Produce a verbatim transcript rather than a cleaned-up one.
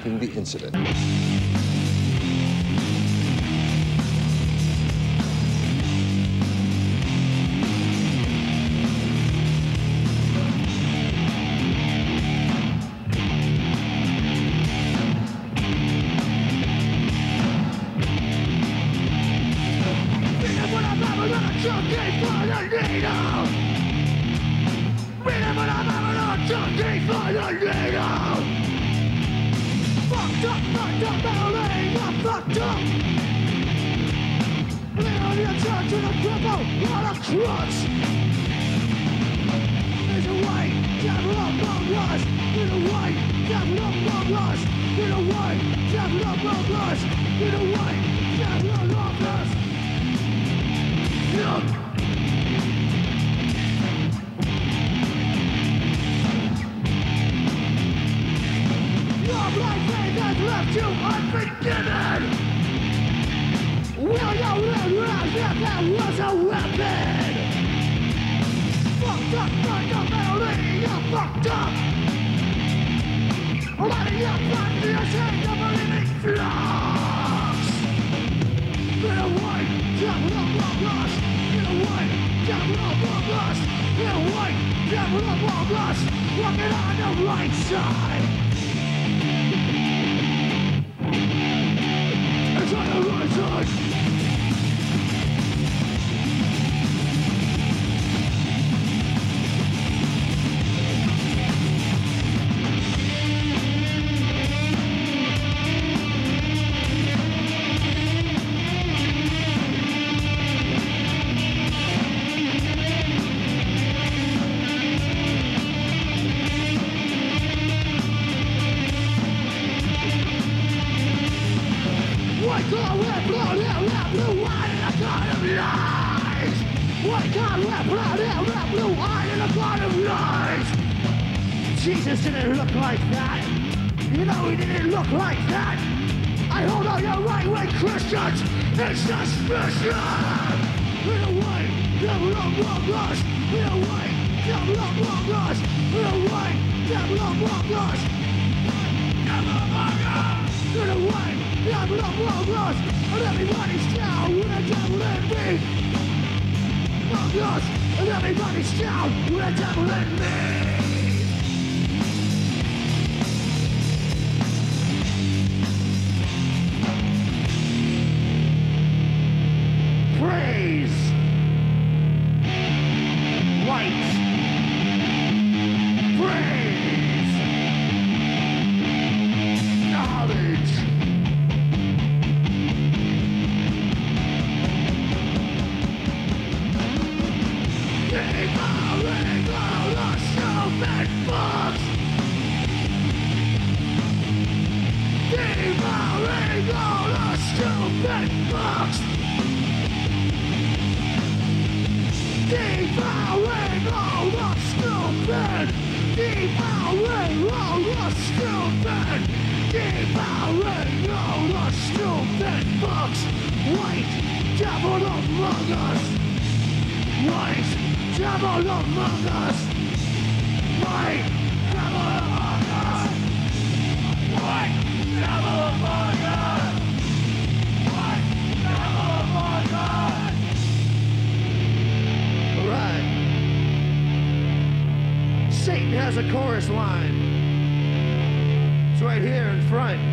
taping the incident. Junkie for the needle. Remember I'm a junkie for the needle. Fucked up, fucked up, memory, I'm fucked up. Lean on your tongue to the cripple on a crutch. There's a way, devil up on us. There's a way, devil up on us. There's a way, devil up on us. There's a way, devil up on us. Look. Your blind faith has left you unforgiven. Will you realize that that was a weapon? Fucked up, fundamentally, you're fucked up. Letting your blood be ashamed of a living flux. Been away, devil up on us. Been away, devil up on us. Been away, devil up on us. Walking on the right side. It's on the right side. Wake up, we're blood out, we're blue wine in a god of lies. Wake up, we're blood out, we're blue wine in a god of lies. Jesus didn't look like that. You know he didn't look like that. I hold on your right-wing Christians in suspicion. In a way, devil among us. In a way, devil among us. In a way, devil among us. Devil among us. In a way, devil among us. And everybody's down with a devil in me. Among us. And everybody's down with a devil in me. Praise. White. Praise. Knowledge. Devouring all the stupid books. Devouring all the stupid books. Devouring all the stupid. Devouring all the stupid. Devouring all the stupid books. White devil among us. White devil among us. White devil among us. White devil among us. White devil among us. All right. Satan has a chorus line. It's right here in front.